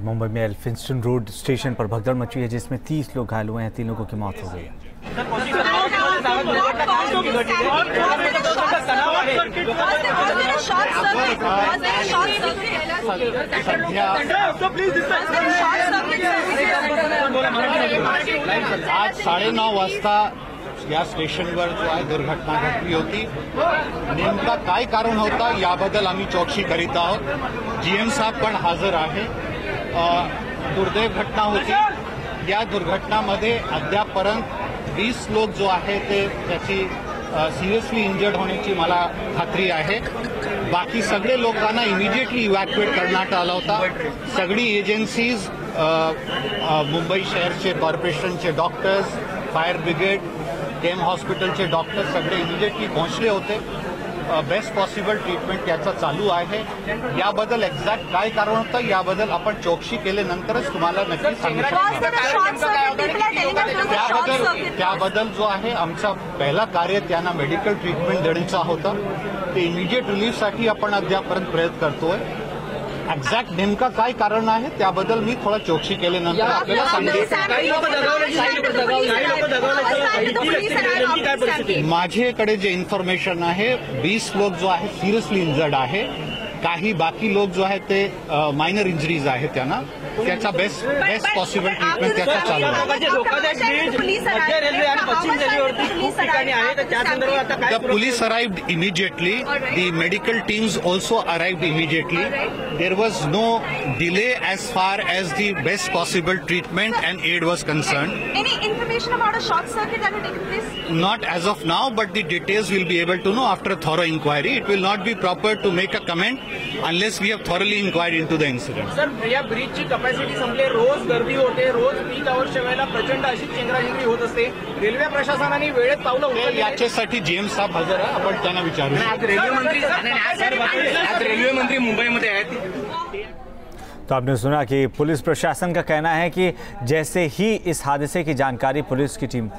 मुंबई में Elphinstone road station पर भगदड़ मची है जिसमें 30 लोग घायल हुए हैं, 3 लोगों की मौत हो गई है। आज 9:30 वाजता या स्टेशनवर जो आहे दुर्घटना घडली होती। नेमका काय कारण होता याबद्दल आम्ही चौकशी करीत आहोत। जीएम साहेब पण हजर आहे। दुर्दैव घटना होती। या दुर्घटनामध्ये अद्यापर्यंत 20 लोक जो आहे ते त्याची सिरियसली इंजर्ड होण्याची मला खात्री आहे। बाकी सगळे लोकांना इमिडिएटली इव्हॅक्युएट करण्यात आला होता। सगळी एजन्सीज, मुंबई शहरचे कॉर्पोरेशनचे डॉक्टर्स, फायर ब्रिगेड, केम हॉस्पिटलचे डॉक्टर सगळे इमिडिएटली पोहोचले होते। बेस्ट पॉसिबल ट्रीटमेंट त्याचा चालू आहे। याबद्दल एक्झॅक्ट काय कारण होतं याबद्दल आपण चौकशी केल्यानंतरच तुम्हाला नक्की सांगू शकतो। त्याबद्दल जो आहे आमचा पहिला कार्य त्यांना मेडिकल ट्रीटमेंट देण्याचा होता। ते इमिडिएट रिलीफसाठी आपण अद्यापर्यंत प्रयत्न करतोय। एक्झॅक्ट नेमका काय कारण आहे त्याबद्दल मी थोडा चौकशी केल्यानंतर आपल्याला सांगेन। माझ्याकडे जे इन्फॉर्मेशन आहे 20 लोक जो आहे सिरियसली इंजर्ड आहे। काही बाकी लोक जो आहे ते मायनर इंजरीज आहे त्यांना त्याचा बेस्ट पॉसिबल ट्रीटमेंट त्याचा चालू आहे। The police arrived immediately. The medical teams also arrived immediately. There was no delay as far as the best possible treatment and aid was concerned. Any information about a short circuit that had taken place? Not as of now, but the details we'll be able to know after a thorough inquiry. It will not be proper to make a comment unless we have thoroughly inquired into the incident. Sir, या ब्रिजची capacity संपली, रोज गर्दी होते, रोज peak आवरच्या वेळेला प्रचंड अशी चेंगराचेंगरी होत असते। रेल्वे प्रशासनाने वेळेत पावलं उचलली। याच्यासाठी जेएम साहेब हजर आहे, आपण त्यांना विचारू। आज रेल्वे मंत्री मुंबईमध्ये आहेत। तो आपने सुना कि पुलिस प्रशासन का कहना है कि जैसे ही इस हादसे की जानकारी पुलिस की टीम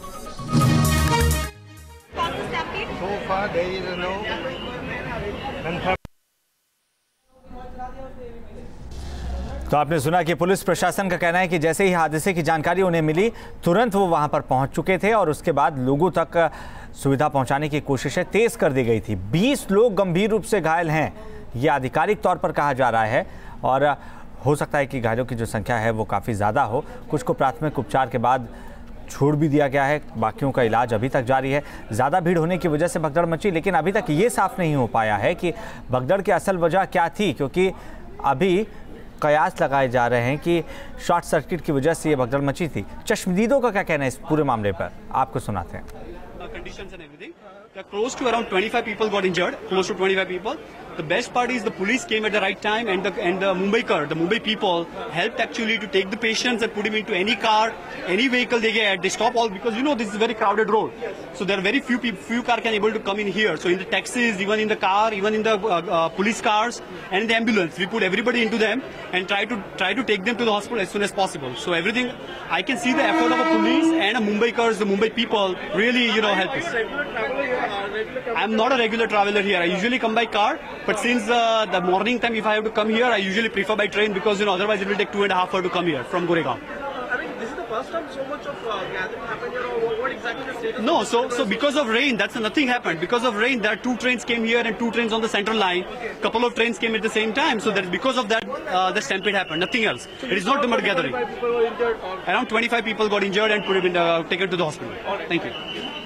तो आपने सुना कि पुलिस प्रशासन का कहना है कि जैसे ही हादसे की जानकारी उन्हें मिली तुरंत वो वहां पर पहुंच चुके थे और उसके बाद लोगों तक सुविधा पहुंचाने की कोशिशें तेज कर दी गई थी। 20 लोग गंभीर रूप से घायल हैं, यह आधिकारिक तौर पर कहा जा रहा है और हो सकता है कि घायलों की जो संख्या है वो काफ़ी ज़्यादा हो। कुछ को प्राथमिक उपचार के बाद छोड़ भी दिया गया है, बाकियों का इलाज अभी तक जारी है। ज़्यादा भीड़ होने की वजह से भगदड़ मची, लेकिन अभी तक ये साफ नहीं हो पाया है कि भगदड़ की असल वजह क्या थी, क्योंकि अभी कयास लगाए जा रहे हैं कि शॉर्ट सर्किट की वजह से ये भगदड़ मची थी। चश्मदीदों का क्या कहना है इस पूरे मामले पर, आपको सुनाते हैं। Conditions and everything. Close to around 25 people got injured. Close to 25 people. The best part is the police came at the right time, and the Mumbai people helped actually to take the patients and put him into any car, any vehicle they get. They stop all because this is a very crowded road, so there are very few car can able to come in here. So in the taxis, even in the car, even in the police cars and in the ambulance, we put everybody into them and try to take them to the hospital as soon as possible. So everything, I can see the effort of the police and the Mumbai people really help us. I'm not a regular traveler here. I usually come by car, but since the morning time, if I have to come here, I usually prefer by train because otherwise it will take 2.5 hours to come here from Goregaon. I mean, this is the first time so much of gathering happened here, or what exactly the status? No, so because of rain, nothing happened. Because of rain, there are 2 trains came here and 2 trains on the central line. Couple of trains came at the same time, so that because of that, the stampede happened. Nothing else. So it is not the mud gathering. 25 people were injured. Around 25 people got injured and taken to the hospital. Thank you.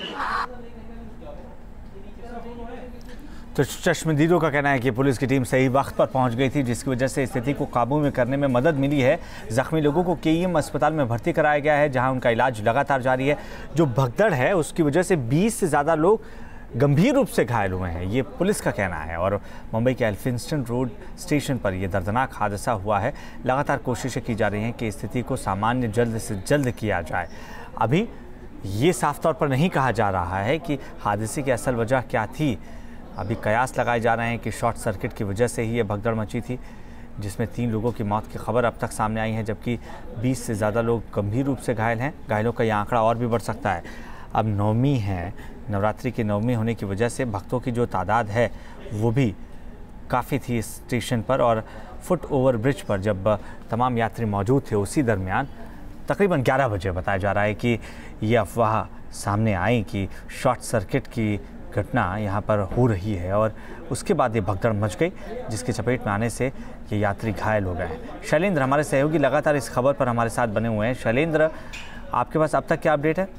तो चश्मदीदों का कहना है कि police की team सही वक्त पर पहुंच गई थी, जिसकी वजह से स्थिति को काबू में करने में मदद मिली है। जख्मी लोगों को केईएम अस्पताल में भर्ती कराया गया है, जहां उनका इलाज लगातार जारी है। जो भगदड़ है उसकी वजह से 20 से ज़्यादा लोग गंभीर रूप से घायल हुए हैं, ये पुलिस का कहना है। और मुंबई के एल्फिंस्टन रोड स्टेशन पर यह दर्दनाक हादसा हुआ है। लगातार कोशिशें की जा रही हैं कि स्थिति को सामान्य जल्द से जल्द किया जाए। अभी ये साफ तौर पर नहीं कहा जा रहा है कि हादसे की असल वजह क्या थी। अभी कयास लगाए जा रहे हैं कि शॉर्ट सर्किट की वजह से ही ये भगदड़ मची थी, जिसमें 3 लोगों की मौत की खबर अब तक सामने आई है, जबकि 20 से ज़्यादा लोग गंभीर रूप से घायल हैं। घायलों का यह आंकड़ा और भी बढ़ सकता है। अब नवमी है, नवरात्रि की नवमी होने की वजह से भक्तों की जो तादाद है वो भी काफ़ी थी इस स्टेशन पर और फुट ओवर ब्रिज पर जब तमाम यात्री मौजूद थे उसी दरमियान तकरीबन 11 बजे बताया जा रहा है कि ये अफवाह सामने आई कि शॉर्ट सर्किट की घटना यहाँ पर हो रही है और उसके बाद ये भगदड़ मच गई जिसकी चपेट में आने से ये यात्री घायल हो गए हैं। शैलेंद्र हमारे सहयोगी लगातार इस खबर पर हमारे साथ बने हुए हैं। शैलेंद्र, आपके पास अब तक क्या अपडेट है?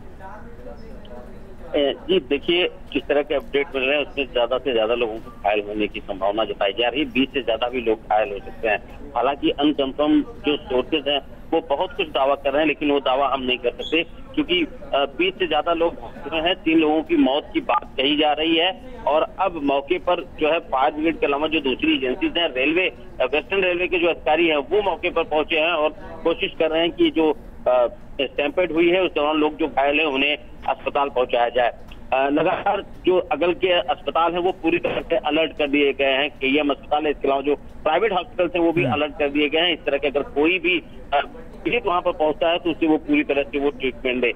जी देखिए, जिस तरह के अपडेट मिल रहे हैं उसमें ज्यादा से ज्यादा लोगों को घायल होने की संभावना जताई जा रही है। 20 से ज्यादा भी लोग घायल हो सकते हैं। हालांकि अनकंफर्म जो सोर्सेज हैं वो बहुत कुछ दावा कर रहे हैं, लेकिन वो दावा हम नहीं कर सकते क्योंकि 20 से ज्यादा लोग हैं। 3 लोगों की मौत की बात कही जा रही है और अब मौके पर जो है फायर ब्रिगेड के अलावा जो दूसरी एजेंसीज हैं, रेलवे, वेस्टर्न रेलवे के जो अधिकारी हैं वो मौके पर पहुंचे हैं और कोशिश कर रहे हैं कि जो स्टैम्पेड हुई है उस दौरान लोग जो घायल है उन्हें अस्पताल पहुंचाया जाए। लगातार जो अगल के अस्पताल हैं वो पूरी तरह से अलर्ट कर दिए गए हैं। केईएम अस्पताल है, इसके अलावा जो प्राइवेट हॉस्पिटल हैं वो भी अलर्ट कर दिए गए हैं। इस तरह के अगर कोई भी पीड़ित वहां पर पहुंचता है तो उसे वो पूरी तरह से वो ट्रीटमेंट दे।